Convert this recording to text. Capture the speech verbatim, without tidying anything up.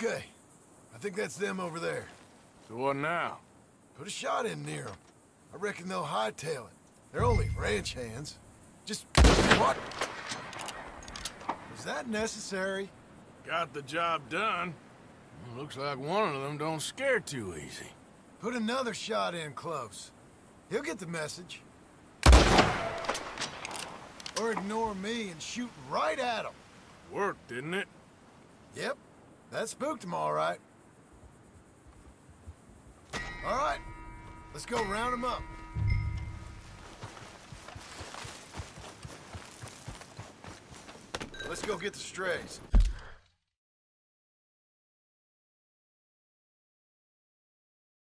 Okay. I think that's them over there. So what now? Put a shot in near them. I reckon they'll hightail it. They're only ranch hands. Just... what? Was that necessary? Got the job done. Looks like one of them don't scare too easy. Put another shot in close. He'll get the message. Or ignore me and shoot right at him. Worked, didn't it? Yep. That spooked him all right. All right. Let's go round him up. Let's go get the strays.